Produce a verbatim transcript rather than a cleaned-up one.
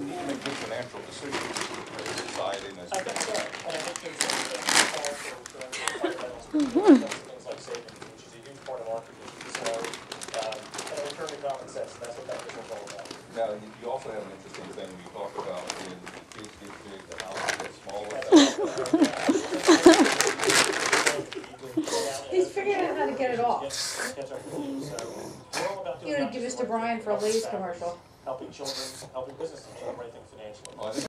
need to make good financial decisions as a society and as a I think so. family. And I think there's a call for return to fundamentals, things like savings, which is a huge part of our tradition. So, um, and a return to common sense, and that's what that is all about. Now, you you also have an interesting thing you talk about when kids get big, the house gets smaller. He's figuring out how to get it off. Catch up with you. So, we're all about doing You're gonna give this to Brian for a Lay's commercial. helping children, helping businesses do the right thing financially. Well, I think